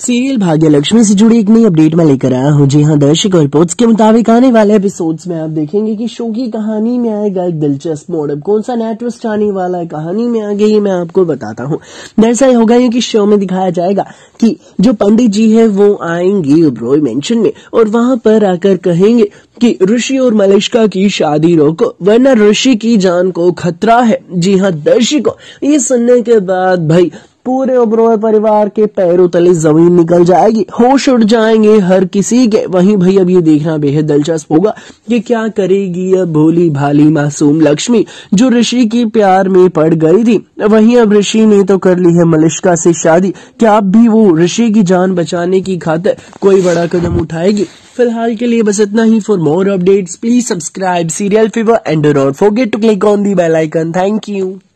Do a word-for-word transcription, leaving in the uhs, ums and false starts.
Serial Bhagyalakshmi से जुड़ी एक नई अपडेट में लेकर आया हूँ। जी हाँ दर्शक, रिपोर्ट्स के मुताबिक आने वाले एपिसोड्स में आप देखेंगे कि शो की कहानी में आएगा एक दिलचस्प मोड़। अब कौन सा नया ट्विस्ट आने वाला है कहानी में आगे ये मैं आपको बताता हूँ। दरअसल होगा ये कि शो में दिखाया जाएगा कि जो पंडित जी है वो आएंगे ओबरॉय मेंशन में और वहां पर आकर कहेंगे कि ऋषि और मलिष्का की शादी रोको वरना ऋषि की जान को खतरा है। जी हाँ दर्शकों, ये सुनने के बाद भाई पूरे ओबरॉय परिवार के पैरों तले जमीन निकल जाएगी, होश उड़ जाएंगे हर किसी के। वहीं भाई अब ये देखना बेहद दिलचस्प होगा कि क्या करेगी अब भोली भाली मासूम लक्ष्मी जो ऋषि के प्यार में पड़ गई थी। वहीं अब ऋषि ने तो कर ली है मलिष्का से शादी, क्या अब भी वो ऋषि की जान बचाने की खातिर कोई बड़ा कदम उठाएगी। फिलहाल के लिए बस इतना ही। For more updates please subscribe serial fever and do not forget to click on the bell icon. Thank you.